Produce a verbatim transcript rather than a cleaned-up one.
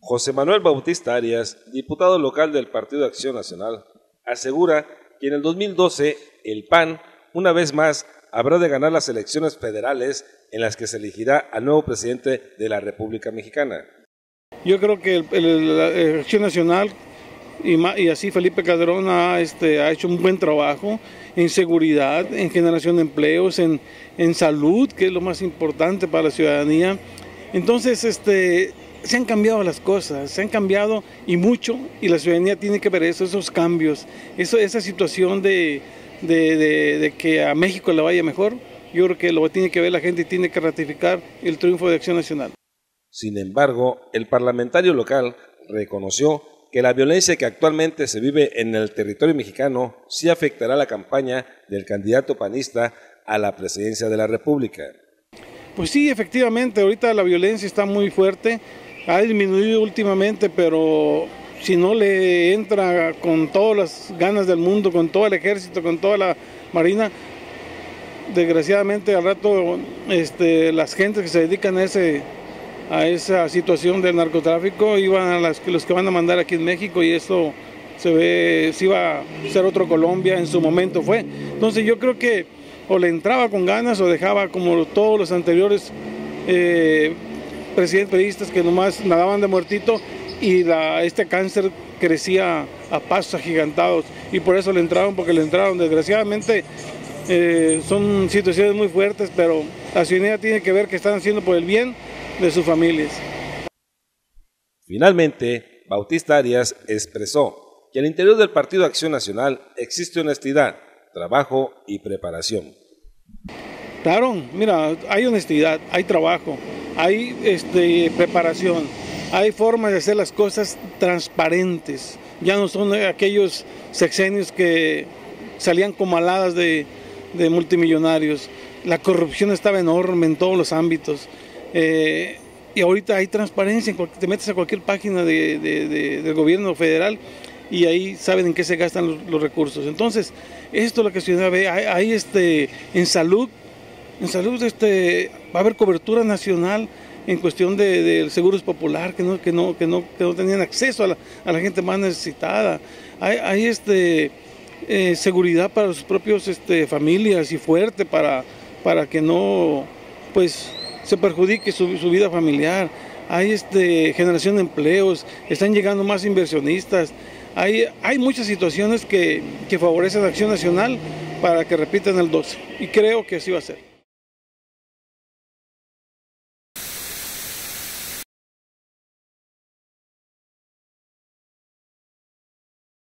José Manuel Bautista Arias, diputado local del Partido Acción Nacional, asegura que en el dos mil doce el P A N, una vez más, habrá de ganar las elecciones federales en las que se elegirá al nuevo presidente de la República Mexicana. Yo creo que el, el, la Acción Nacional y, y así Felipe Calderón ha, este, ha hecho un buen trabajo en seguridad, en generación de empleos, en, en salud, que es lo más importante para la ciudadanía. Entonces, este, se han cambiado las cosas, se han cambiado y mucho, y la ciudadanía tiene que ver eso, esos cambios, eso, esa situación de, de, de, de que a México le vaya mejor. Yo creo que lo tiene que ver la gente y tiene que ratificar el triunfo de Acción Nacional. Sin embargo, el parlamentario local reconoció que la violencia que actualmente se vive en el territorio mexicano sí afectará la campaña del candidato panista a la presidencia de la República. Pues sí, efectivamente, ahorita la violencia está muy fuerte, ha disminuido últimamente, pero si no le entra con todas las ganas del mundo, con todo el ejército, con toda la marina, desgraciadamente al rato este, las gentes que se dedican a ese... a esa situación del narcotráfico iban a las, los que van a mandar aquí en México, y esto se ve, si iba a ser otro Colombia, en su momento fue. Entonces yo creo que o le entraba con ganas o dejaba como todos los anteriores eh, presidentes periodistas que nomás nadaban de muertito, y la, este cáncer crecía a pasos agigantados, y por eso le entraron, porque le entraron. Desgraciadamente eh, son situaciones muy fuertes, pero la ciudadanía tiene que ver que están haciendo por el bien de sus familias. Finalmente, Bautista Arias expresó que al interior del Partido Acción Nacional existe honestidad, trabajo y preparación. Claro, mira, hay honestidad, hay trabajo, hay este, preparación, hay formas de hacer las cosas transparentes. Ya no son aquellos sexenios que salían como aladas de, de multimillonarios. La corrupción estaba enorme en todos los ámbitos. Eh, y ahorita hay transparencia, te metes a cualquier página de, de, de, del gobierno federal y ahí saben en qué se gastan los, los recursos. Entonces, esto es lo que la ciudadanía ve. Hay, hay este, en salud, en salud este, va a haber cobertura nacional en cuestión de, de seguros popular, que no, que no, que no, que no tenían acceso a la, a la gente más necesitada. Hay, hay este, eh, seguridad para sus propios este, familias, y fuerte para, para que no, pues, se perjudique su, su vida familiar. Hay este, generación de empleos, están llegando más inversionistas, hay, hay muchas situaciones que, que favorecen la Acción Nacional para que repitan el doce, y creo que así va a ser.